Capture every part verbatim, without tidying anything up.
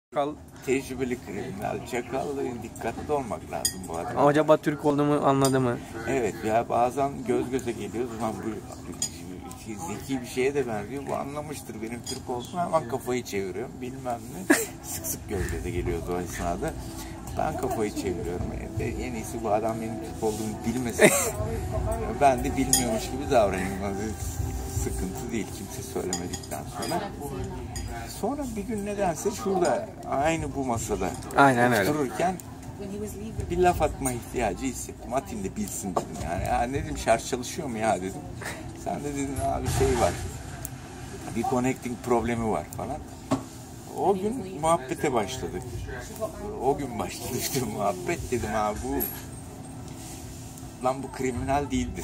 Çakal. Tecrübeli kriminal, çakal, dikkatli olmak lazım bu adam. Acaba Türk olduğumu anladı mı? Evet ya, bazen göz göze geliyoruz. Ulan bu zeki bir şeye de benziyor. Bu anlamıştır benim Türk olduğumu, hemen kafayı çeviriyorum. Bilmem ne. Sık sık göz göze geliyoruz o esnada. Ben kafayı çeviriyorum. En iyisi bu adam benim Türk olduğumu bilmesin. Ben de bilmiyormuş gibi davranayım. Sıkıntı değil, kimse söylemedikten sonra. Sonra bir gün nedense şurada, aynı bu masada Aynen öyle. otururken bir laf atma ihtiyacı hissettim. Atayım da bilsin dedim yani. Ya ne dedim, şarj çalışıyor mu ya dedim. Sen de dedin abi şey var, bir connecting problemi var falan. O gün muhabbete başladık. O gün başladı işte muhabbet, dedim abi bu lan bu kriminal değildir.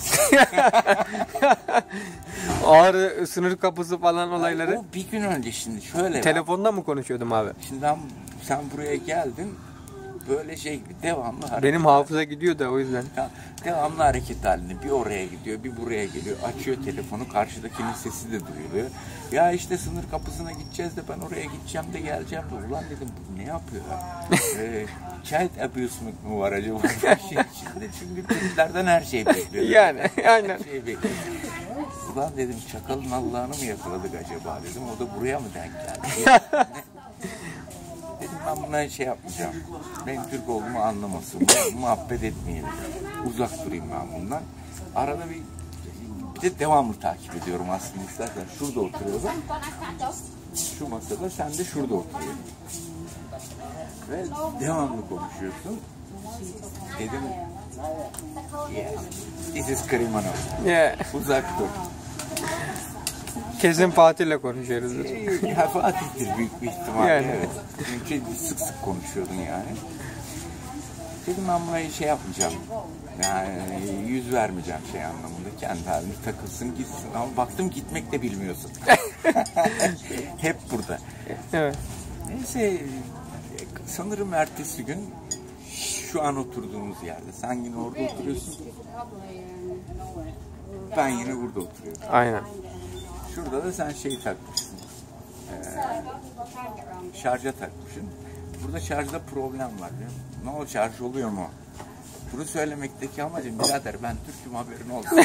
Ağrı sınır kapısı falan olayları. O bir gün önce, şimdi şöyle. Telefonda mı konuşuyordum abi? Şimdi ben, sen buraya geldin böyle şey gibi devamlı hareket. Benim hafıza gidiyor da o yüzden. Ya, devamlı hareket halinde, bir oraya gidiyor bir buraya geliyor, açıyor telefonu, karşıdakinin sesi de duyuluyor. Ya işte sınır kapısına gideceğiz de ben oraya gideceğim de geleceğim de, ulan dedim bu ne yapıyor? ee, child abuse mu var acaba? Şey içinde, çünkü Türklerden her şey bekliyor. Yani aynen. Her şey bekliyor. Ulan dedim çakalın Allah'ını mı yakaladık acaba dedim, o da buraya mı denk geldi? Dedim ben buna şey yapmayacağım. Ben Türk olduğumu anlamasın. Muhabbet etmeyelim. Uzak durayım ben bundan. Arada bir, bir de devamlı takip ediyorum aslında. İstersen şurada oturuyorum. Şu masada, sen de şurada oturuyorsun. Ve devamlı konuşuyorsun. Dedim yes, this is criminal. Yeah. Uzak dur. Kesin Fatih'le konuşuyoruz. Ya Fatih'tir büyük bir ihtimalle. Yani. Evet. Çünkü sık sık konuşuyordun yani. Dedim ben buna şey yapmayacağım. Yani yüz vermeyeceğim şey anlamında. Kendi halini takılsın gitsin. Ama baktım gitmek de bilmiyorsun. Hep burada. Evet. Neyse, sanırım ertesi gün şu an oturduğumuz yerde. Sen yine orada oturuyorsun. Ben yine burada oturuyorum. Aynen. Şurada da sen şeyi takmışsın. Ee, şarja takmışsın. Burada şarjda problem var. Ne o, şarj oluyor mu? Bunu söylemekteki amacım, birader ben Türk'üm haberin olsun.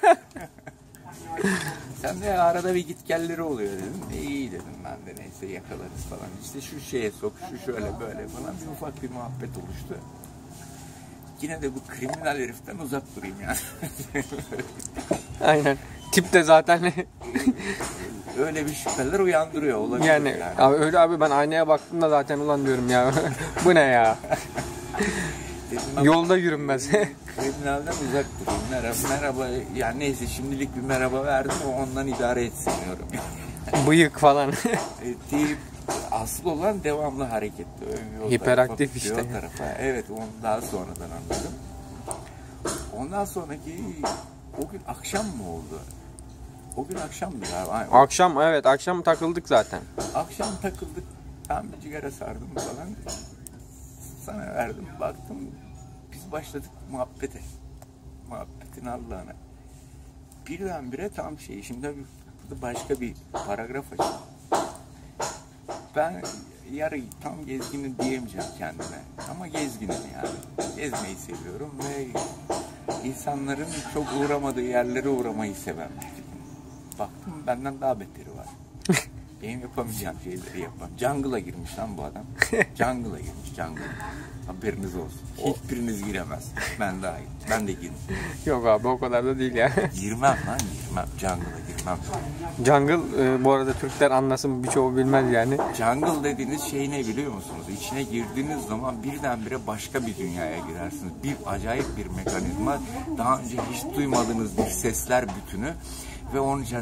Sen de arada bir gitgelleri oluyor dedim. E, iyi dedim ben de, neyse yakalarız falan. İşte şu şeye sok, şu şöyle böyle falan, bir ufak bir muhabbet oluştu. Yine de bu kriminal heriften uzak durayım yani. Aynen. Tip de zaten öyle bir şüpheler uyandırıyor olabilir. yani, yani. Abi öyle abi, ben aynaya baktığımda zaten ulan diyorum ya. Bu ne ya? Yolda yürünmez. Kriminalden uzak durayım. Merhaba, merhaba. Yani neyse, şimdilik bir merhaba verdim, o ondan idare etsin diyorum. Bıyık falan. e, deyip, asıl olan devamlı hareketli. Hiperaktif tarafa, işte. O tarafa. Evet, onu daha sonradan anladım. Ondan sonraki o gün akşam mı oldu? O gün akşamdı galiba. Akşam, evet akşam takıldık zaten. Akşam takıldık. Ben bir sigara sardım falan. Sana verdim, baktım. Biz başladık muhabbete. Muhabbetin Allah'ına. Birdenbire tam şey. Şimdi burada başka bir paragraf açayım. Ben yarı tam gezginim diyemeyeceğim kendime. Ama gezginim yani. Gezmeyi seviyorum ve insanların çok uğramadığı yerlere uğramayı seven. Baktım benden daha beteri var. Benim yapamayacağım şeyleri yapan. Jungle'a girmiş lan bu adam. Jungle'a girmiş, jungle. Haberiniz olsun. Hiçbiriniz giremez. Ben daha iyi. Ben de girmem. Yok abi, o kadar da değil ya. Girmem lan, girmem. Jungle'a girmem. Jungle e, bu arada Türkler anlasın, birçoğu bilmez yani. Jungle dediğiniz şey ne biliyor musunuz? İçine girdiğiniz zaman birdenbire başka bir dünyaya girersiniz. Bir acayip bir mekanizma. Daha önce hiç duymadığınız bir sesler bütünü. Ve onun için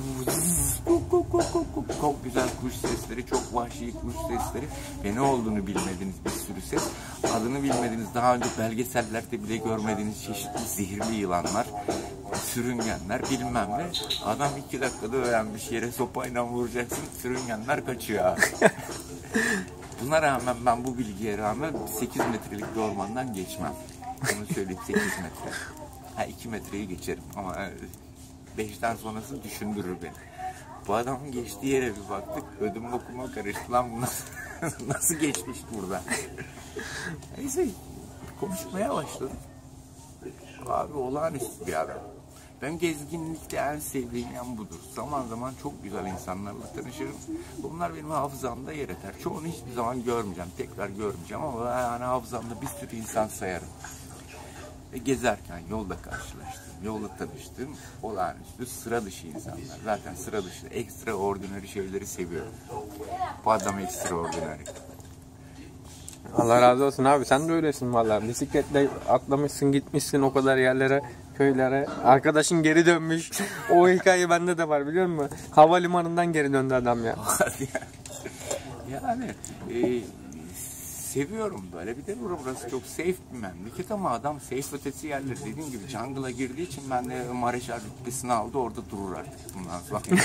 çok güzel kuş sesleri, çok vahşi kuş sesleri ve ne olduğunu bilmediğiniz bir sürü ses, adını bilmediğiniz, daha önce belgesellerde bile görmediğiniz çeşitli zehirli yılanlar, sürüngenler bilmem ne. Adam iki dakikada öğrenmiş, yere sopayla vuracaksın, sürüngenler kaçıyor abi. Buna rağmen, ben bu bilgiye rağmen sekiz metrelik bir ormandan geçmem. Onu söyleyeyim, sekiz metre. Ha, iki metreyi geçerim ama beşten sonrası düşündürür beni. Bu adamın geçtiği yere bir baktık, ödüm okuma karıştı lan bunlar. Nasıl geçmiş burada? Neyse konuşmaya başladım. Abi olağanüstü bir adam. Ben gezginlikte en sevdiğim yan budur. Zaman zaman çok güzel insanlarla tanışırım. Bunlar benim hafızamda yer eder. Çoğunu hiçbir zaman görmeyeceğim, tekrar görmeyeceğim ama yani hafızamda bir sürü insan sayarım. Ve gezerken yolda karşılaştım, yolda tanıştım. Olağanüstü sıra dışı insanlar. Zaten sıra dışı, extraordinary şeyleri seviyorum. Bu adam extraordinary. Allah razı olsun abi, sen de öylesin vallahi. Bisikletle atlamışsın, gitmişsin o kadar yerlere, köylere. Arkadaşın geri dönmüş. O hikaye bende de var, biliyor musun? Havalimanından geri döndü adam ya. Yani e, seviyorum böyle. Bir de burası çok safe bir memleket ama adam safe ötesi yerler. Dediğim gibi jungle'a girdiği için ben de Mareşal rütbesini aldı, orada durur artık bundan sonra.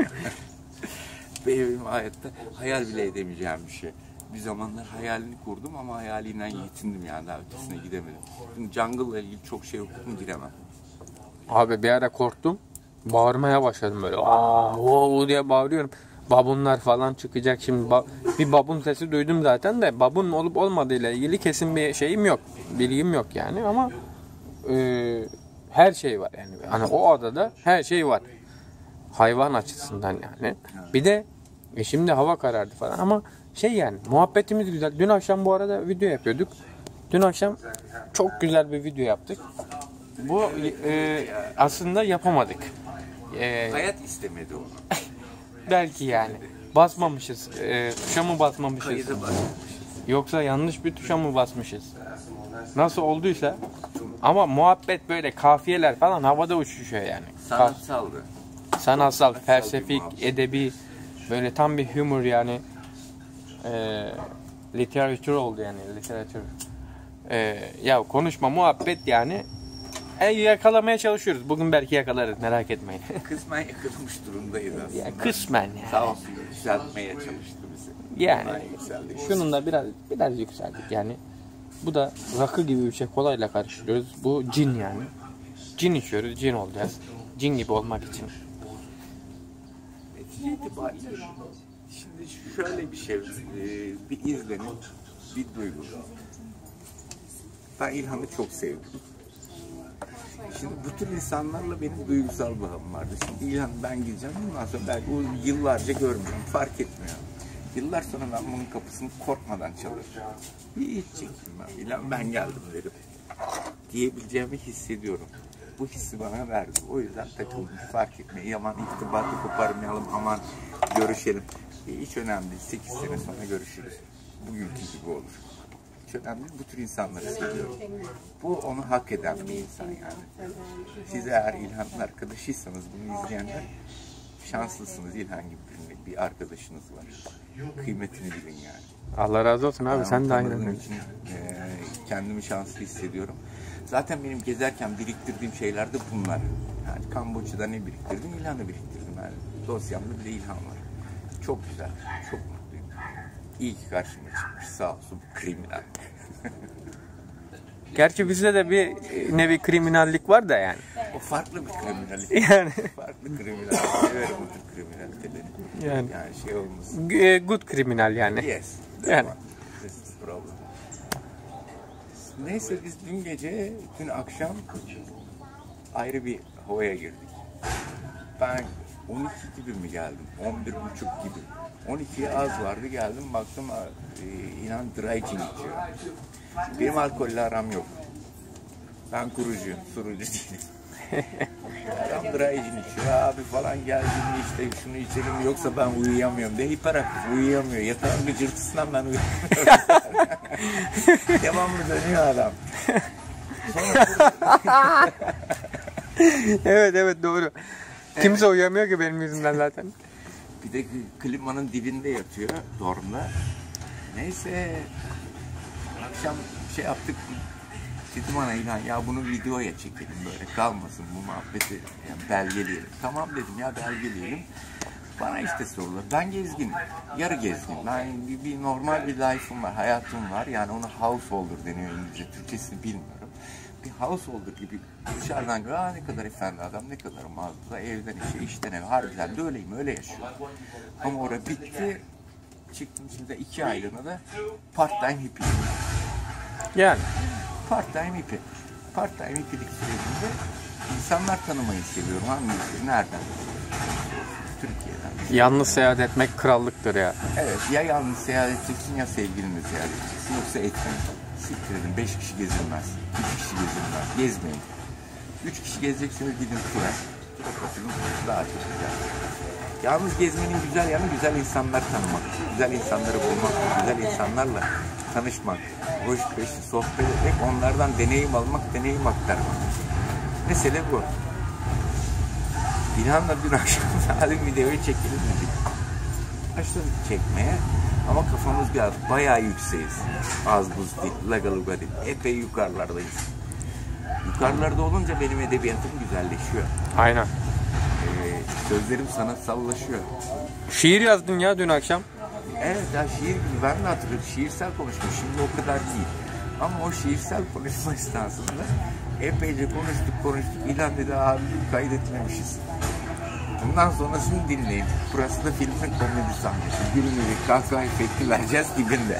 Benim hayatta hayal bile edemeyeceğim bir şey. Bir zamanlar hayalini kurdum ama hayalinden yetindim, yani daha ötesine gidemedim. Şimdi jungle ile ilgili çok şey okudum, giremem. Abi bir ara korktum. Bağırmaya başladım böyle. Aa, wow diye bağırıyorum. Babunlar falan çıkacak şimdi. Ba- bir babun sesi duydum zaten de babun olup olmadığıyla ilgili kesin bir şeyim yok. Bilgim yok yani ama e, her şey var yani. Hani o adada her şey var. Hayvan açısından yani. Bir de e şimdi hava karardı falan ama şey yani muhabbetimiz güzel. Dün akşam bu arada video yapıyorduk. Dün akşam çok güzel bir video yaptık. Bu e, aslında yapamadık. E, Hayat istemedi onu. belki yani. Basmamışız. E, tuşa mı basmamışız? Kayıda basmamışız. Yoksa yanlış bir tuşa mı basmışız? Nasıl olduysa. Ama muhabbet böyle kafiyeler falan havada uçuşuyor yani. Sanatsaldı. Sanatsal, felsefik, edebi, böyle tam bir humor yani. E, literatür oldu yani, literatür. E, ya konuşma, muhabbet yani. E, yakalamaya çalışıyoruz. Bugün belki yakalarız, merak etmeyin. Kısmen yakalamış durumdayız aslında. Ya kısmen yani. Sağ olsun yükseltmeye çalıştı bizi. Yani Yükseldik. şunun da biraz biraz yükseldik yani. Bu da rakı gibi bir şey, kolayla karıştırıyoruz. Bu cin yani. Cin içiyoruz, cin olacağız. Cin gibi olmak için. Netice itibariyle şimdi şöyle bir şey, bir izlenim, bir duygu. Ben İlhan'ı çok sevdim. Şimdi bu tür insanlarla benim duygusal bağım vardı. Şimdi İlhan ben gideceğim, ondan sonra belki o yıllarca görmüyorum, fark etmiyor. Yıllar sonra ben bunun kapısını korkmadan çalarım. Hiç çekinmem, İlhan ben geldim derim. Diyebileceğimi hissediyorum. Bu hissi bana verdi. O yüzden takıldım, fark etmeyi. Aman irtibatı koparmayalım, aman görüşelim. Hiç önemli değil, sekiz sene sonra görüşürüz. Bugünkü gibi olur. Hiç önemli değil, bu tür insanları seviyorum. Bu onu hak eden bir insan yani. Siz eğer İlhan'ın arkadaşıysanız, bunu izleyenler şanslısınız. İlhan gibi bir arkadaşınız var. Kıymetini bilin yani. Allah razı olsun abi, Ben sen de tanıdığım aynen. için e, kendimi şanslı hissediyorum. Zaten benim gezerken biriktirdiğim şeyler de bunlar. Yani Kamboçya'da ne biriktirdim? İlhan'ı biriktirdim. Yani dosyamda bir de İlhan var. Çok güzel, çok mutluyum. İyi ki karşıma çıkmış, sağ olsun kriminal. Gerçi bizde de bir nevi kriminallik var da yani. O farklı bir kriminallik. Yani. Farklı kriminallik. Severim bu tür kriminaliteleri. Yani. Yani şey olmasın. Good kriminal yani. Yes. Yani. This is the problem. Neyse biz dün gece, dün akşam ayrı bir havaya girdik. Ben on iki gibi mi geldim? on bir buçuk gibi. on ikiye az vardı, geldim baktım e, inan dry gin içiyor. Benim alkolle aram yok. Ben kurucuyum, surucu değilim. Adam dry gin içiyor abi falan, geldi işte şunu içelim yoksa ben uyuyamıyorum de, hiperaktif, uyuyamıyor. Yatağın gıcırtısından ben uyuyamıyorum. Devamlı dönüyor adam. Sonra... Evet evet doğru. Kimse uyuyamıyor ki benim yüzümden zaten. Bir de klimanın dibinde yatıyor dormda. Neyse akşam şey yaptık. Dedim bana İlhan ya bunu videoya çekelim, böyle kalmasın bu muhabbeti, yani belgeleyelim. Tamam dedim ya, belgeleyelim. Bana işte sorular. Ben gezginim. Yarı gezgin. Ben bir, bir normal bir life'ım var, hayatım var. Yani ona householder deniyor İngilizce. Türkçesini bilmiyorum. Bir householder gibi dışarıdan gör, ne kadar efendi adam, ne kadar mağaza, evden işe, işten eve. Harbiden de öyleyim, öyle yaşıyorum. Ama orada bitti. çıktım şimdi iki aylığına da part time hippie. Yani. Part time hippie. Part time hippielik sürecinde insanlar tanımayı seviyorum. Hangi nereden? Türkiye'den. Yalnız seyahat etmek krallıktır ya. Evet, ya yalnız seyahat edeceksin ya sevgilinle seyahat edeceksin. Yoksa etmeyin. Siktir edin. Beş kişi gezilmez. İki kişi gezilmez. Gezmeyin. Üç kişi gezeceksiniz, gidin tura. Daha çok güzel. Yalnız gezmenin güzel yanı güzel insanlar tanımak. Güzel insanları bulmak. Güzel insanlarla tanışmak. Hoş beş sohbet etmek. Onlardan deneyim almak, deneyim aktarmak. Mesele bu. İlhan'la dün akşam zalim videoyu çekelim dedik. Başladık çekmeye ama kafamız biraz bayağı yükseğiz. Az buz değil, lagaluga değil. Epey yukarılardayız. Yukarılarda olunca benim edebiyatım güzelleşiyor. Aynen. Ee, sözlerim sanatsallaşıyor. Şiir yazdın ya dün akşam. Evet ya şiir gibi ben de hatırlıyorum. Şiirsel konuştum. Şimdi o kadar değil. Ama o şiirsel konuşma esnasında epeyce konuştuk konuştuk. İlhan dedi abi kaydetmemişiz. Bundan sonrasını dinleyin. Burası da filmin komedi sahnesi. Gülmedik, kahkaha efekti vereceğiz dibinde.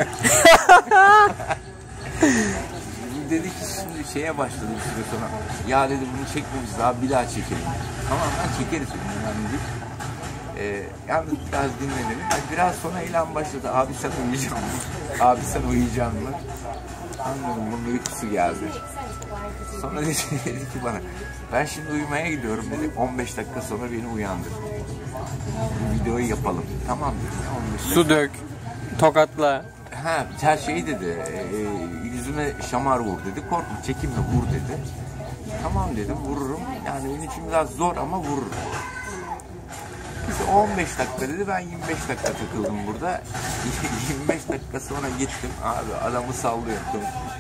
Dedi ki şimdi şeye başladı bir süre sonra. Ya dedi bunu çekmemişiz abi bir daha çekelim. Tamam ben çekeriz dedim. Önemli değil. Ee, yalnız biraz dinlenelim. Yani biraz sonra İlhan başladı. Abi sen uyuyacak mısın? Abi sen uyuyacak mısın? Anladım bunun uykusu geldi. Sonra dedi, dedi ki bana ben şimdi uyumaya gidiyorum dedi. on beş dakika sonra beni uyandır. Bu videoyu yapalım. Tamam dedi. on beş Su dök, tokatla. Ha, her şeyi dedi. E, yüzüme şamar vur dedi. Korkma çekinme vur dedi. Tamam dedim vururum. Yani benim için biraz zor ama vururum. İşte on beş dakika dedi. Ben yirmi beş dakika takıldım burada. yirmi beş dakika sonra gittim. Abi adamı sallıyordum.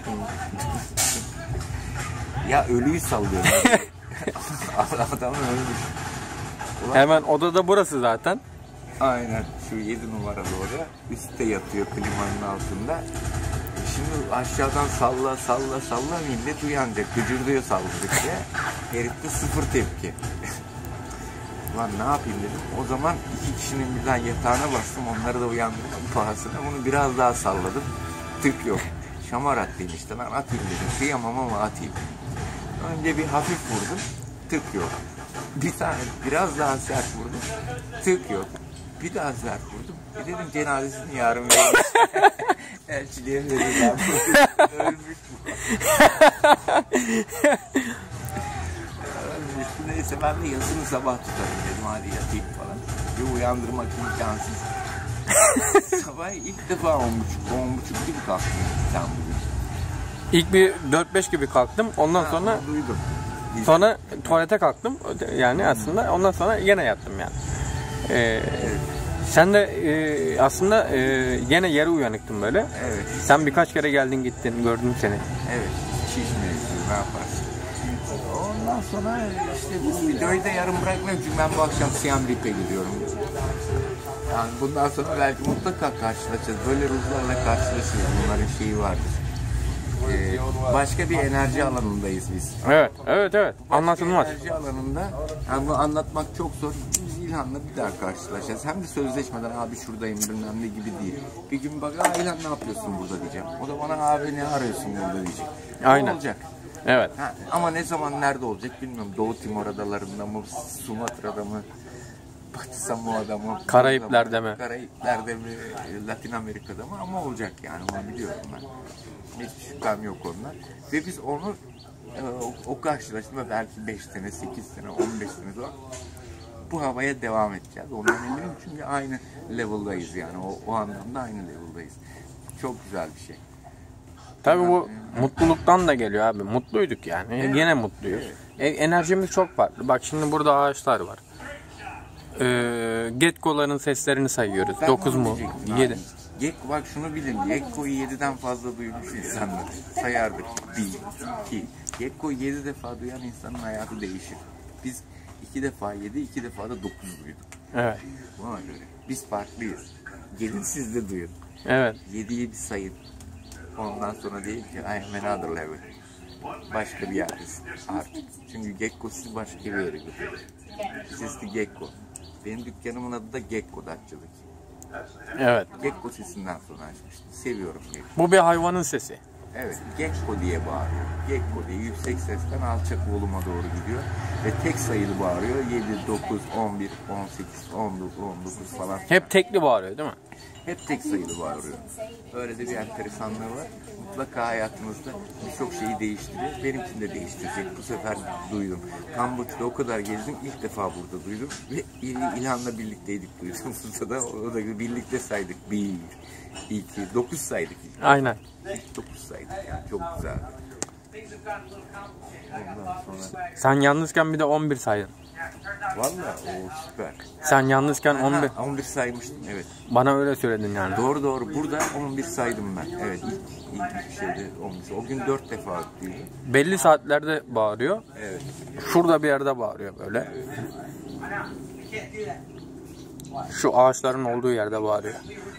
Ya ölüyü sallıyorum. Adam ölmüş. Ulan, Hemen odada burası zaten. aynen şu yedi numaralı oraya. Üstte yatıyor klimanın altında. Şimdi aşağıdan salla salla salla millet uyanacak. Gıcırdıyor salladıkça. Herifte sıfır tepki. Lan ne yapayım dedim. O zaman iki kişinin birden yatağına bastım. Onları da uyandırdım pahasına. Bunu biraz daha salladım. Tık yok. Şamar atayım işte. Lan atayım dedim. Kıyamam ama atayım. Önce bir hafif vurdum. Tık yok. Bir tane biraz daha sert vurdum. Tık yok. Bir daha sert vurdum. Bir dedim cenazesini yarın vereyim. Elçiliğe verirler. Ölmüş bu. Ölmüş. Neyse ben de yazını sabah tutarım dedim. Hadi yatayım falan. Bir uyandırmak imkansız. Sabah ilk defa on buçuk, on buçuk gibi kalktım İstanbul'da. İlk bir dört beş gibi kalktım. Ondan Ha, sonra duydum. sonra tuvalete kalktım. Yani aslında ondan sonra yine yattım yani. Ee, Evet. sen de e, aslında e, yine yarı uyanıktın böyle. Evet. Sen birkaç kere geldin gittin, gördüm seni. Evet. Şiş mevzu ne yaparsın? Ondan sonra işte bu videoyu da yarım bırakmayayım çünkü ben bu akşam Siam Reap'e gidiyorum. Yani bundan sonra belki mutlaka karşılaşacağız. Böyle ruhlarla karşılaşıyoruz. Bunların şeyi vardır. Ee, başka bir enerji alanındayız biz. Evet, evet, evet. Başka Anlatılmaz. enerji alanında yani bunu anlatmak çok zor. Biz İlhan'la bir daha karşılaşacağız. Hem de sözleşmeden abi şuradayım bilmem ne gibi değil. Bir gün bak aa İlhan ne yapıyorsun burada diyeceğim. O da bana abi ne arıyorsun burada diyecek. Aynen. Ne olacak? Evet. Ha, ama ne zaman nerede olacak bilmiyorum. Doğu Timor adalarında mı, Sumatra'da mı, Batı Samoa'da mı, Karayipler'de mi? Karayipler'de mi, Latin Amerika'da mı ama olacak yani onu biliyorum ben. Hiç şüphem yok ondan. Ve biz onu o, o karşılaştığında belki beş sene, sekiz sene, on beş sene sonra bu havaya devam edeceğiz. Ondan eminim çünkü aynı level'dayız yani. O, o anlamda aynı level'dayız. Çok güzel bir şey. Tabii bu mutluluktan da geliyor abi. Mutluyduk yani. Evet. Yine mutluyuz. E, enerjimiz çok farklı. Bak şimdi burada ağaçlar var. Ee, Gekko'ların seslerini sayıyoruz. Ben dokuz onu mu? diyecektim yedi. abi. Gekko bak şunu bilin. Gekko'yu yediden fazla duymuş insanlar. Sayardık. Bir, iki. Gekko'yu yedi defa duyan insanın hayatı değişir. Biz iki defa yedi, iki defa da dokuz duyduk. Evet. Buna göre. Biz farklıyız. Gelin siz de duyun. Evet. Yediyi bir sayın. Ondan sonra değil ki I am another level. Başka bir yerdesin artık. Çünkü Gekko sizi başka bir yere götürür. Siz de Gekko. Benim dükkanımın adı da Gekko Datçılık. Evet. Gekko sesinden sonra açmıştım. Seviyorum Gekko. Bu bir hayvanın sesi. Evet, Gekko diye bağırıyor. Gekko diye yüksek sesten alçak voluma doğru gidiyor. Ve tek sayılı bağırıyor. yedi, dokuz, on bir, on sekiz, on dokuz, on dokuz falan. Hep tekli bağırıyor değil mi? Hep tek sayılı bağırıyor. Öyle de bir enteresanlığı var. Mutlaka hayatımızda birçok şeyi değiştiriyor. Benim için de değiştirecek. Bu sefer duydum. Kamboçya'da o kadar gezdim. İlk defa burada duydum. Ve İl- İlhan'la birlikteydik duydum. Burada o da birlikte saydık. Bir, iki, dokuz saydık. Aynen. dokuz saydık. Yani çok güzel. Ondan sonra... Sen yalnızken bir de on bir saydın. Valla o süper. Sen yalnızken on bir. Ha, on bir saymıştım, evet. Bana öyle söyledin yani. Doğru doğru. Burada on bir saydım ben. Evet, ilk, ilk şeyde on bir. O gün dört defa duydum. Belli saatlerde bağırıyor. Evet. Şurada bir yerde bağırıyor böyle. Şu ağaçların olduğu yerde bağırıyor.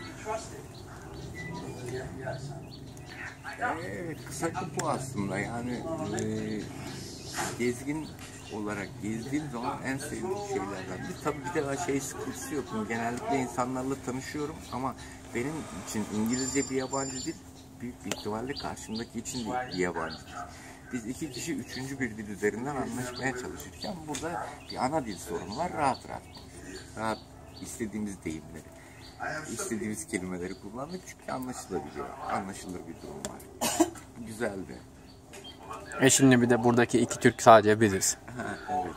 Evet, kısaca bu aslında. Yani e, gezgin olarak gezdiğim zaman en sevdiğim şeylerden bir. Tabii bir de şey sıkıntısı yok. Genellikle insanlarla tanışıyorum ama benim için İngilizce bir yabancı dil, büyük bir ihtimalle karşımdaki için de bir yabancı dil. Biz iki kişi üçüncü bir dil üzerinden anlaşmaya çalışırken burada bir ana dil sorunu var. Rahat rahat konuşuyoruz. Rahat istediğimiz deyimleri, istediğimiz kelimeleri kullandık çünkü anlaşılabiliyor. Anlaşılır bir durum var. Güzeldi. E şimdi bir de buradaki iki Türk sadece biziz. Ha, evet.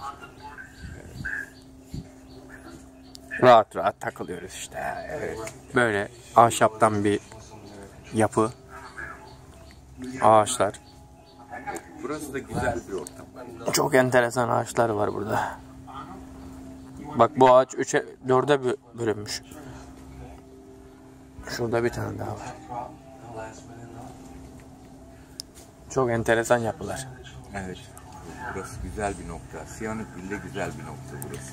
Rahat rahat takılıyoruz işte. Ha, evet. Böyle ahşaptan bir yapı. Ağaçlar. Burası da güzel bir ortam. Çok enteresan ağaçlar var burada. Bak bu ağaç üçe, dörde bölünmüş. Şurada bir tane daha var. Çok enteresan yapılar. Evet. Burası güzel bir nokta. Siyanıkgül'de güzel bir nokta burası.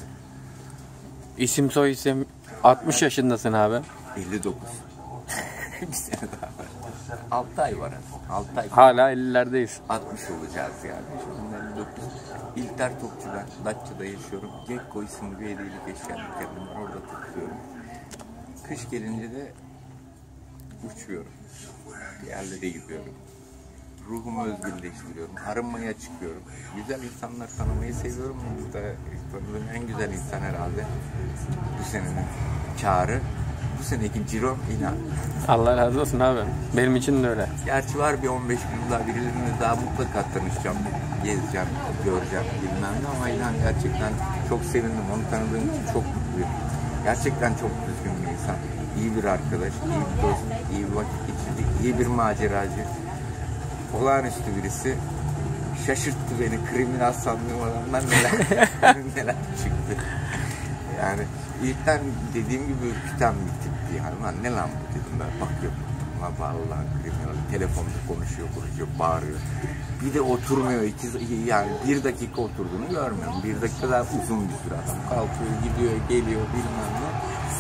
İsim soy isim altmış yaşındasın abi. elli dokuz. Bir sene daha var. altı ay var. altı ay. Hala ellilerdeyiz. altmış olacağız yani. Şimdi elli dokuz. İlter Topçu'dan, Datça'da yaşıyorum. Gekko isimli bir hediyelik eşya dükkanım var. Orada tutuyorum. Kış gelince de uçuyorum. Bir yerlere gidiyorum. Ruhumu özgürleştiriyorum. Arınmaya çıkıyorum. Güzel insanlar tanımayı seviyorum. Burada tanıdığım en güzel insan herhalde bu senenin Çağrı. Bu seneki Ciro İnan. Allah razı olsun abi. Benim için de öyle. Gerçi var bir on beş gün daha birilerine daha mutlaka tanışacağım. Gezeceğim, göreceğim bilmem ne ama İnan gerçekten çok sevindim. Onu tanıdığım için çok mutluyum. Gerçekten çok düzgün bir insan. İyi bir arkadaş, iyi bir dost, iyi bir vakit geçirdik, iyi bir maceracı. Olağanüstü birisi. Şaşırttı beni. Kriminal sandığım adamdan neler neler çıktı. Yani ilkten dediğim gibi ürküten bir tipti yani. Lan ne lan bu dedim ben. Bakıyorum. Lan vallahi kriminal. Telefonda konuşuyor, konuşuyor, bağırıyor. Bir de oturmuyor. İki, yani bir dakika oturduğunu görmüyorum. Bir dakika daha uzun bir süre adam. Kalkıyor, gidiyor, geliyor bilmem ne.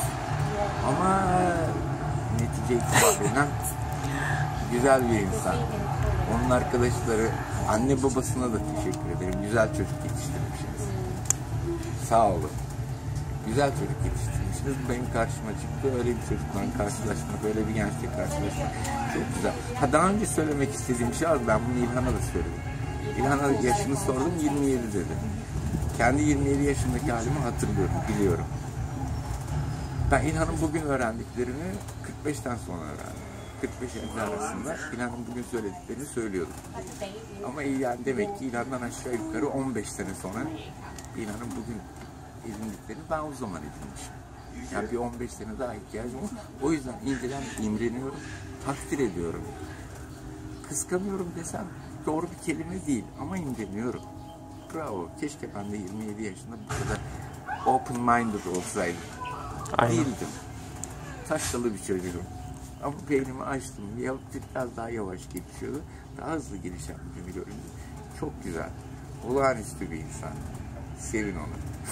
Ama netice itibariyle güzel bir insan. Onun arkadaşları, anne babasına da teşekkür ederim. Güzel çocuk yetiştirmişsiniz. Sağ olun. Güzel çocuk yetiştirmişsiniz. Benim karşıma çıktı. Öyle bir çocukla karşılaşmak, öyle bir gençle karşılaşmak çok güzel. Ha, daha önce söylemek istediğim şey var. Ben bunu İlhan'a da söyledim. İlhan'a yaşını sordum, yirmi yedi dedi. Kendi yirmi yedi yaşındaki halimi hatırlıyorum, biliyorum. Ben İlhan'ın bugün öğrendiklerini kırk beşten sonra öğrendim. kırk beş elli arasında İlhan'ın bugün söylediklerini söylüyordum. Ama yani demek ki İlhan'dan aşağı yukarı on beş sene sonra İlhan'ın bugün edindiklerini ben o zaman edinmişim. Yani bir on beş sene daha ihtiyacım var. O yüzden inceden imreniyorum, takdir ediyorum. Kıskanıyorum desem doğru bir kelime değil ama imreniyorum. Bravo. Keşke ben de yirmi yedi yaşında bu kadar open minded olsaydım. Aynen. Değildim. Taşralı bir çocuğum. Ama beynimi açtım. Biraz daha yavaş gelişiyordu. Daha hızlı gelişen bir göründü. Çok güzel. Olağanüstü bir insan. Sevin onu.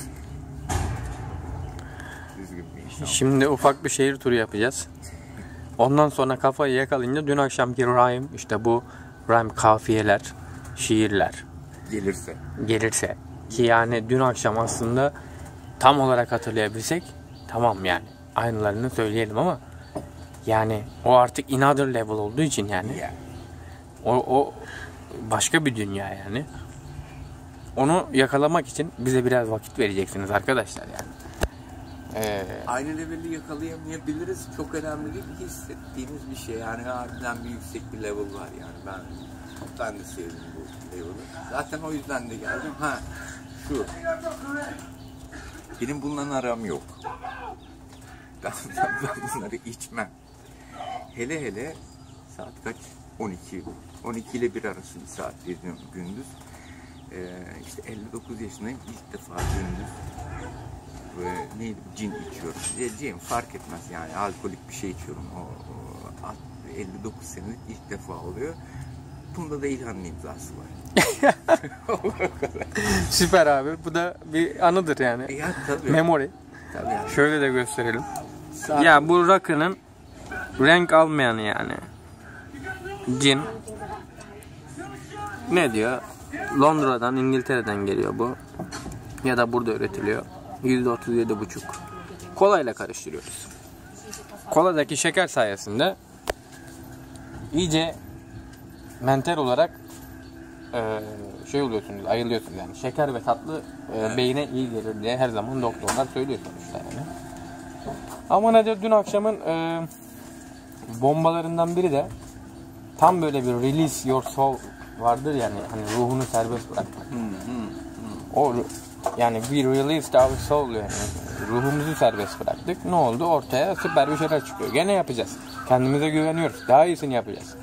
Düzgün bir insan. Şimdi ufak bir şehir turu yapacağız. Ondan sonra kafayı yakalayınca dün akşamki rhyme, işte bu rhyme kafiyeler, şiirler Gelirse. gelirse ki yani dün akşam aslında tam olarak hatırlayabilsek tamam yani. aynılarını söyleyelim ama yani o artık another level olduğu için yani Yeah. o, o başka bir dünya yani. Onu yakalamak için bize biraz vakit vereceksiniz arkadaşlar yani. Ee, Aynı leveli yakalayamayabiliriz. Çok önemli değil. Hissettiğimiz bir şey. Yani harbiden bir yüksek bir level var yani. Ben ben de sevdim bu level'ı. Zaten o yüzden de geldim. Ha şu. Benim bununla aram yok. Ben, ben bunları içmem. Hele hele saat kaç? on iki. on iki ile bir arası bir saat geziyorum gündüz. Ee, işte elli dokuz yaşındayım. İlk defa gündüz ve neydi? Cin içiyorum. Cin fark etmez yani. Alkolik bir şey içiyorum. O, o elli dokuz senelik ilk defa oluyor. Bunda da İlhan'ın imzası var. Süper abi. Bu da bir anıdır yani. Ya tabii. Memory. Tabii yani. Şöyle de gösterelim. Saat Ya bu rakının renk almayanı yani. Cin. Ne diyor? Londra'dan, İngiltere'den geliyor bu. Ya da burada üretiliyor. yüzde otuz yedi buçuk. Kolayla karıştırıyoruz. Koladaki şeker sayesinde iyice mental olarak e, şey oluyorsunuz, ayılıyorsunuz yani. Şeker ve tatlı e, beyine iyi gelir diye her zaman doktorlar söylüyor sonuçta yani. Ama nedir, dün akşamın e, bombalarından biri de tam böyle bir release your soul vardır yani, hani ruhunu serbest bırakmak. O yani we released our soul yani. Ruhumuzu serbest bıraktık. Ne oldu? Ortaya süper bir şeyler çıkıyor. Gene yapacağız. Kendimize güveniyoruz. Daha iyisini yapacağız.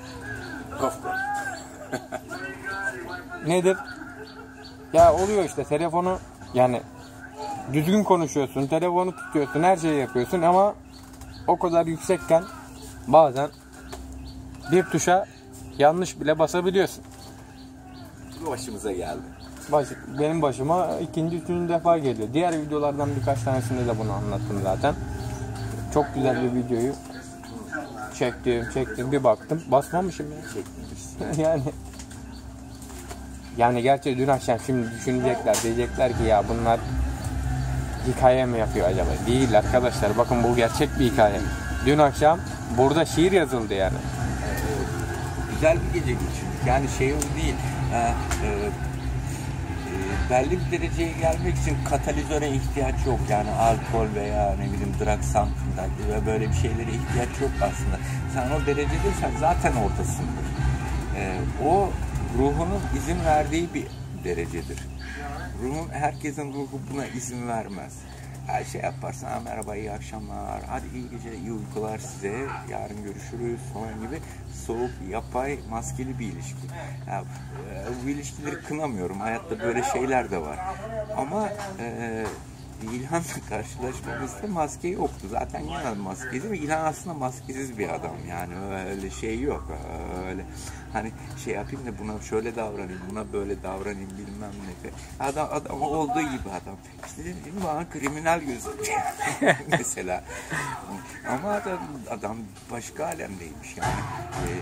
Nedir? Ya oluyor işte, telefonu yani düzgün konuşuyorsun, telefonu tutuyorsun, her şeyi yapıyorsun ama o kadar yüksekken bazen bir tuşa yanlış bile basabiliyorsun. Bu başımıza geldi. Baş, benim başıma ikinci, üçüncü defa geliyor. Diğer videolardan birkaç tanesinde de bunu anlattım zaten. Çok güzel bir videoyu çektim, çektim bir baktım. Basmamışım ya. Çekmişsin. yani yani gerçi dün akşam şimdi düşünecekler, diyecekler ki ya bunlar hikaye mi yapıyor acaba? Değil arkadaşlar, bakın bu gerçek bir hikaye. Dün akşam burada şiir yazıldı yani. Güzel bir gece geçirdik. Yani şey değil. E, e, belli bir dereceye gelmek için katalizöre ihtiyaç yok. Yani alkol veya ne bileyim drug something ve böyle bir şeylere ihtiyaç yok aslında. Sen o derecedeysen zaten ortasındır. Ee, o ruhunun izin verdiği bir derecedir. Ruhun, herkesin ruhu buna izin vermez. Her şey yaparsan ha, merhaba, iyi akşamlar, hadi iyi gece, iyi uykular size, yarın görüşürüz falan gibi soğuk, yapay, maskeli bir ilişki. Ya, bu ilişkileri kınamıyorum. Hayatta böyle şeyler de var. Ama e, İlhan'la karşılaşmamızda maske yoktu. Zaten yine maskesiz mi? İlhan aslında maskesiz bir adam. Yani öyle şey yok. Öyle hani şey yapayım da buna şöyle davranayım, buna böyle davranayım bilmem ne. Adam, adam olduğu gibi adam. İşte dedim bana kriminal gözüküyor. Mesela. Ama adam, adam başka alemdeymiş yani. Ee,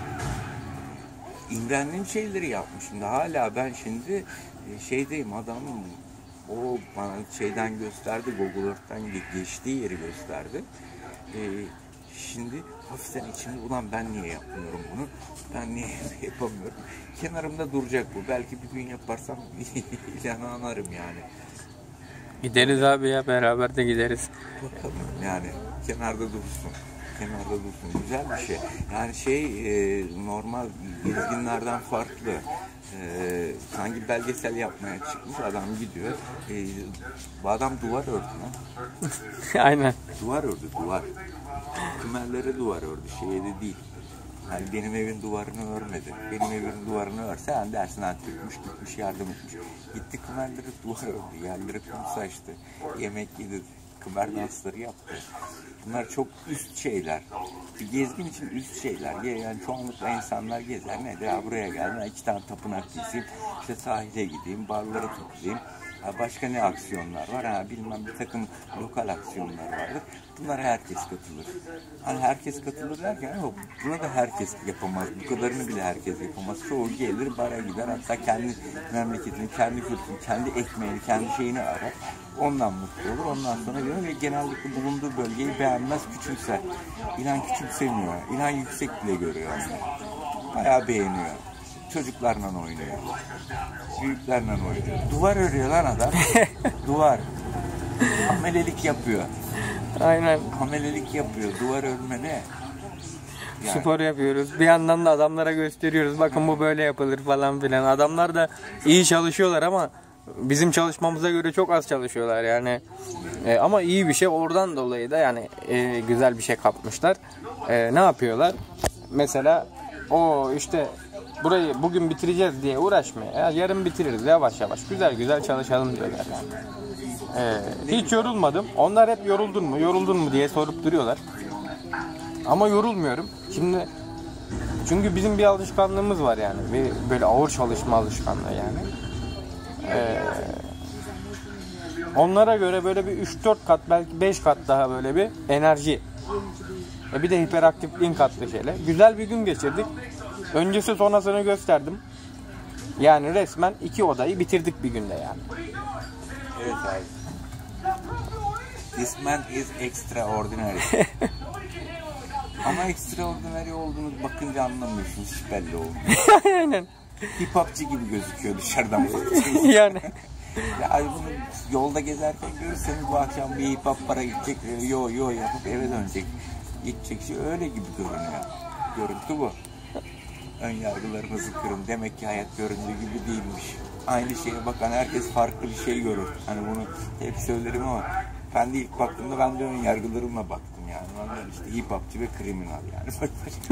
İmrendiğim şeyleri yapmışım da hala ben şimdi şeydeyim, adamın o bana şeyden gösterdi, Google Earth'ten geçtiği yeri gösterdi. Ee, şimdi hafiften içimde ulan ben niye yapmıyorum bunu, ben niye yapamıyorum. Kenarımda duracak bu. Belki bir gün yaparsam ilanı anarım yani. Gideriz abi ya, beraber de gideriz. Bakalım yani, kenarda dursun. Kenarda dursun. Güzel bir şey. Yani şey e, normal gezginlerden farklı. E, hangi belgesel yapmaya çıkmış adam gidiyor. E, bu adam duvar ördü lan. Aynen. Duvar ördü, duvar. Kümerlere duvar ördü. Şeye de değil. Yani benim evin duvarını örmedi. Benim evin duvarını örse yani dersin ha, Türkmüş, gitmiş, yardım etmiş. Gitti kümerlere duvar ördü. Yerleri kum saçtı. Yemek yedi. Kümer dansları yaptı. Bunlar çok üst şeyler. Bir gezgin için üst şeyler. Yani çoğunlukla insanlar gezer. Nedir? Ha, buraya geldim. İki tane tapınak gezeyim. İşte sahile gideyim. Barlara takılayım. Ha, başka ne aksiyonlar var? Ha, bilmem bir takım lokal aksiyonlar vardır. Bunlara herkes katılır. Hani herkes katılır derken yok, buna da herkes yapamaz. Bu kadarını bile herkes yapamaz. Çoğu gelir bara gider, hatta kendi memleketini, kendi kültürünü, kendi ekmeğini, kendi şeyini arar. Ondan mutlu olur. Ondan sonra diyor ve genellikle bulunduğu bölgeyi beğenmez, küçümser. İlhan küçümsemiyor. İlhan yüksek bile görüyor onu. Bayağı beğeniyor. Çocuklarla oynuyor. Büyüklerle oynuyor. Duvar örüyor lan adam. Duvar. Amelelik yapıyor. Aynen. Amelelik yapıyor. Duvar örme ne? Yani. Spor yapıyoruz. Bir yandan da adamlara gösteriyoruz. Bakın bu böyle yapılır falan filan. Adamlar da iyi çalışıyorlar ama bizim çalışmamıza göre çok az çalışıyorlar yani. E, ama iyi bir şey. Oradan dolayı da yani e, güzel bir şey kapmışlar. E, ne yapıyorlar? Mesela o işte burayı bugün bitireceğiz diye uğraşmıyor. Ya, yarın bitiririz yavaş yavaş. Güzel güzel çalışalım diyorlar yani. Ee, hiç yorulmadım. Onlar hep yoruldun mu, yoruldun mu diye sorup duruyorlar. Ama yorulmuyorum. Şimdi çünkü bizim bir alışkanlığımız var yani. Bir böyle ağır çalışma alışkanlığı yani. Ee, onlara göre böyle bir üç dört kat belki beş kat daha böyle bir enerji. Ve bir de hiperaktifliğin katlı şeyler. Güzel bir gün geçirdik. Öncesi sonrasını gösterdim. Yani resmen iki odayı bitirdik bir günde yani. Evet abi. This man is extraordinary. Ama extraordinary olduğunu bakınca anlamıyorsun. Hiç belli olmuyor. Aynen. Hip hopçı gibi gözüküyor dışarıdan bakınca. Yani. Ya bunu yolda gezerken görürseniz bu akşam bir hip hop para gidecek. Yo yo yapıp eve dönecek. Gidecek şey öyle gibi görünüyor. Görüntü bu. Ön yargılarınızı kırın. Demek ki hayat göründüğü gibi değilmiş. Aynı şeye bakan herkes farklı bir şey görür. Hani bunu hep söylerim ama ben de ilk baktığımda ben de ön yargılarımla baktım yani. Ben işte hip hopçı ve kriminal yani.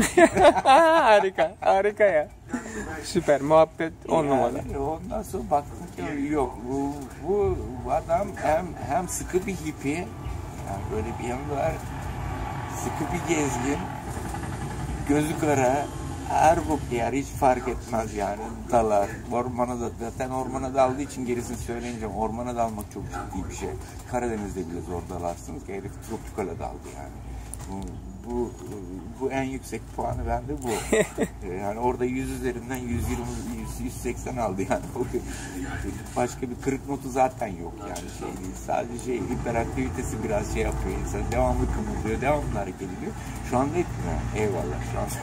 Harika, harika ya. Süper muhabbet on numara. Yani ondan sonra baktım ki yok bu, bu adam hem hem sıkı bir hippi, yani böyle bir yanı var, sıkı bir gezgin, gözü kara, her bok yer hiç fark etmez yani, dalar ormana da, zaten ormana daldığı için gerisini söyleyeceğim. Ormana dalmak çok ciddi bir şey. Karadeniz'de bile zor dalarsınız ki herif tropikale daldı yani. Bu, bu, bu en yüksek puanı bende bu. Yani orada yüz üzerinden yüz yirmi, yüz seksen aldı yani. Başka bir kırık notu zaten yok yani, şey değil. Sadece şey, hiperaktivitesi biraz şey yapıyor insan. Devamlı kımıldıyor, devamlı hareket ediyor. Şu anda etmiyor. Eyvallah şu an.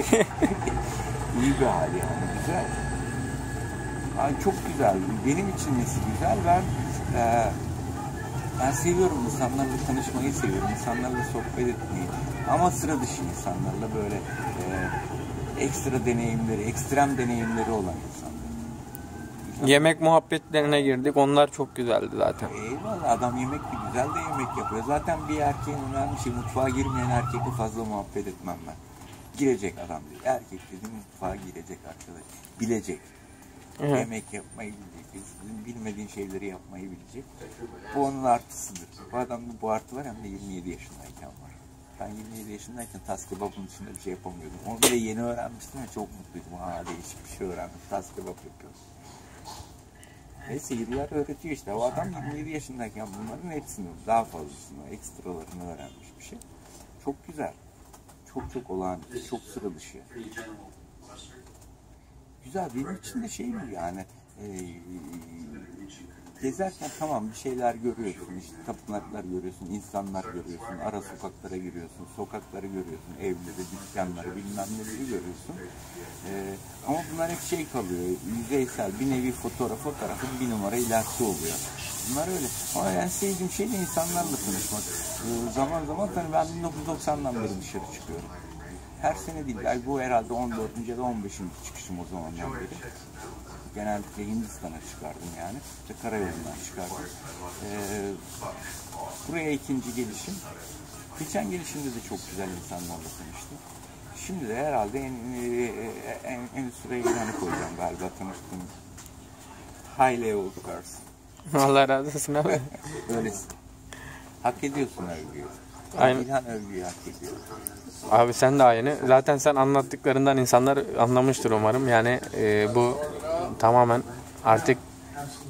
İyi bir hali yani, güzel. Yani çok güzel. Benim için nesi güzel. Ben e, Ben seviyorum, insanlarla tanışmayı seviyorum, insanlarla sohbet etmeyi. Ama sıra dışı insanlarla böyle e, ekstra deneyimleri, ekstrem deneyimleri olan insanlar. Güzel. Yemek muhabbetlerine girdik, onlar çok güzeldi zaten. Eyvallah, adam yemek bir güzel de yemek yapıyor. Zaten bir erkeğin önemli şey, mutfağa girmeyen erkekle fazla muhabbet etmem ben. Girecek adam değil. Erkek dediğim mutfağa girecek arkadaş. Bilecek. Evet. Yemek yapmayı bilecek. Bilmediğin şeyleri yapmayı bilecek. Bu onun artısıdır. Bu adamda bu artı var, hem de yirmi yedi yaşındayken var. Ben yirmi yedi yaşındayken tas kebabın dışında bir şey yapamıyordum. Onu bile yeni öğrenmiştim ve çok mutluydum. Aa, değişik bir şey öğrendim. Tas kebap yapıyoruz. Neyse, yıllar öğretiyor işte. O adam yirmi yedi yaşındayken bunların hepsini, daha fazlasını, ekstralarını öğrenmiş bir şey. Çok güzel. Çok çok olağanüstü. Çok sıra dışı. Güzel. Benim için de şey mi yani, e, gezerken tamam bir şeyler görüyorsun, işte tapınaklar görüyorsun, insanlar görüyorsun, ara sokaklara giriyorsun, sokakları görüyorsun, evleri, dükkanları, bilmem neleri görüyorsun. E, ama bunlar hep şey kalıyor, yüzeysel, bir nevi fotoğraf, fotoğrafın bir numara ilerisi oluyor. Bunlar öyle. Ama en sevdiğim şey de insanlarla tanışmak. E, zaman zaman tabii ben bin dokuz yüz doksandan beri dışarı çıkıyorum. Her sene değil, bu herhalde on dördüncü ya da on beşinci çıkışım o zamandan beri. Genellikle Hindistan'a çıkardım yani. İşte karayolundan çıkardım. Ee, buraya ikinci gelişim. Geçen gelişimde de çok güzel insanlarla tanıştım. Şimdi de herhalde en, en, en üst sıraya ilanı koyacağım galiba tanıştığım high level person. Allah razı olsun abi. Öylesin. Hak ediyorsun övgüyü. Aynen. İlhan övgüyü hak ediyor. Abi sen de aynı. Zaten sen anlattıklarından insanlar anlamıştır umarım. Yani e, bu tamamen artık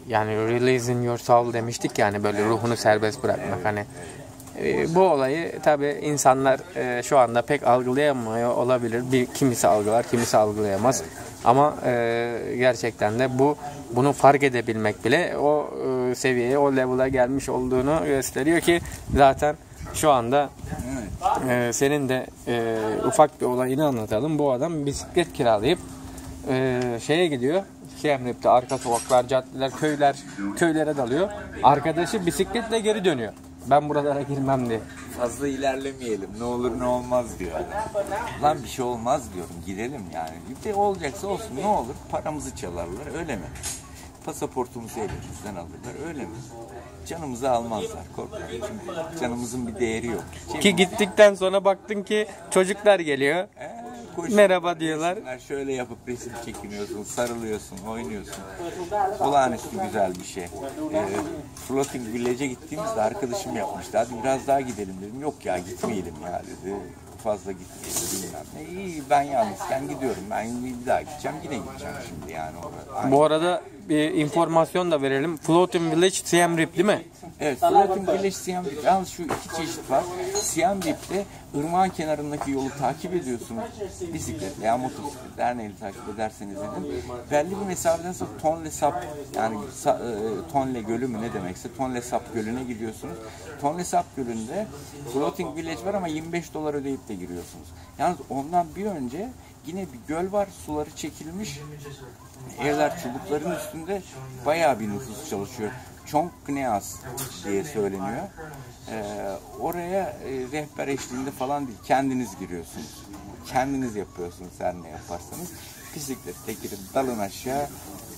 yani releasing your soul demiştik yani, böyle ruhunu serbest bırakmak hani. E, bu olayı tabi insanlar e, şu anda pek algılayamıyor olabilir. Bir kimisi algılar, kimisi algılayamaz. Ama e, gerçekten de bu bunu fark edebilmek bile o e, seviyeye, o level'a gelmiş olduğunu gösteriyor ki zaten şu anda e, senin de e, ufak bir olayını anlatalım. Bu adam bisiklet kiralayıp e, şeye gidiyor. Siem Reap'te arka sokaklar, caddeler, köyler, köylere dalıyor. Arkadaşı bisikletle geri dönüyor. Ben buralara girmem diye. Fazla ilerlemeyelim. Ne olur ne olmaz diyor. Lan bir şey olmaz diyorum. Gidelim yani. Bir de olacaksa olsun. Ne olur? Paramızı çalarlar. Öyle mi? Pasaportumuzu elimizden alırlar. Öyle mi? Canımızı almazlar. Korkmayın. Çünkü canımızın bir değeri yok. Şey Ki mi? gittikten sonra baktın ki çocuklar geliyor. Ee, koş- Merhaba diyorlar. Şöyle yapıp resim çekiniyorsun, sarılıyorsun, oynuyorsun. Olağanüstü güzel bir şey. Ee, Floating Village'e gittiğimizde arkadaşım yapmıştı. Hadi biraz daha gidelim dedim. Yok ya gitmeyelim ya dedi. Fazla gitmeyelim bilmem ne. İyi ben yalnızken gidiyorum. Ben bir daha gideceğim. Yine gideceğim şimdi yani orada. Bu arada bir informasyon da verelim. Floating Village Siem Reap değil mi? Evet, Floating Village Siem Reap. Yalnız şu iki çeşit var. Siem Reap'te ırmağın kenarındaki yolu takip ediyorsunuz. Bisiklet veya motosiklet, her neyle takip ederseniz edin. Belli bir mesafeden sonra Tonle Sap, yani sa, e, Tonle Gölü mü ne demekse Tonle Sap Gölü'ne gidiyorsunuz. Tonle Sap Gölü'nde Floating Village var ama yirmi beş dolar ödeyip de giriyorsunuz. Yalnız ondan bir önce yine bir göl var, suları çekilmiş. Evler çubukların üstünde, bayağı bir nüfus çalışıyor. Chongkneas diye söyleniyor. Ee, oraya e, rehber eşliğinde falan değil, kendiniz giriyorsunuz. Kendiniz yapıyorsunuz her ne yaparsanız. Bisiklette girip dalın aşağı.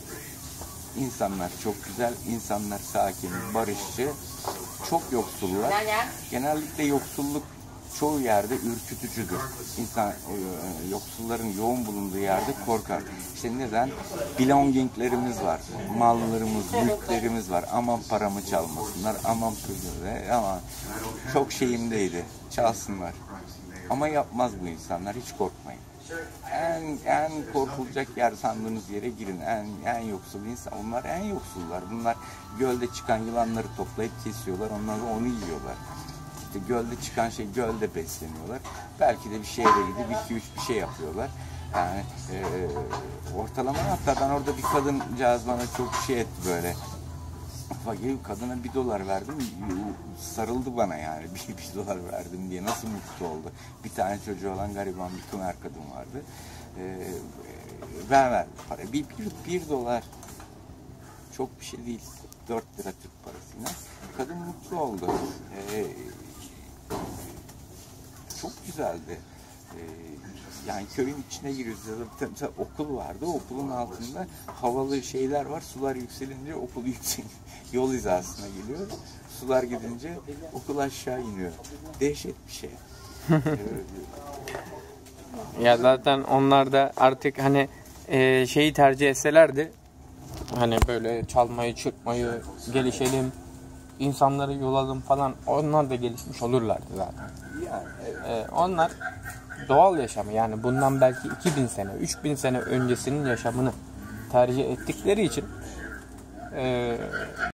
İnsanlar çok güzel, insanlar sakin, barışçı. Çok yoksullar. Genellikle yoksulluk çoğu yerde ürkütücüdür. İnsan, e, yoksulların yoğun bulunduğu yerde korkar. İşte neden? Belonginglerimiz var, mallarımız, mülklerimiz var. Aman paramı çalmasınlar, aman pürüzle, aman çok şeyimdeydi, çalsınlar. Ama yapmaz bu insanlar, hiç korkmayın. En en korkulacak yer sandığınız yere girin. En en yoksul insan, onlar en yoksullar. Bunlar gölde çıkan yılanları toplayıp kesiyorlar, ondan sonra onu yiyorlar. İşte gölde çıkan şey gölde besleniyorlar. Belki de bir şehre gidip iki üç bir şey yapıyorlar. Yani e, ortalama, hatta ben orada bir kadıncağız bana çok şey etti böyle. Fakir kadına bir dolar verdim, sarıldı bana yani bir, bir dolar verdim diye, nasıl mutlu oldu. Bir tane çocuğu olan gariban bir kımer kadın vardı. Ee, ben verdim para. Bir, bir, bir dolar çok bir şey değil. Dört lira Türk parasıyla. Kadın mutlu oldu. Ee, çok güzeldi. Ee, yani köyün içine giriyoruz. Mesela okul vardı. Okulun altında havalı şeyler var. Sular yükselince okul yükseliyor. Yol hizasına geliyor. Sular gidince okul aşağı iniyor. Dehşet bir şey. Ya zaten onlar da artık hani e, şeyi tercih etselerdi, hani böyle çalmayı, çırpmayı, gelişelim, insanları yolalım falan, onlar da gelişmiş olurlardı zaten. E, onlar doğal yaşamı, yani bundan belki iki bin sene, üç bin sene öncesinin yaşamını tercih ettikleri için e,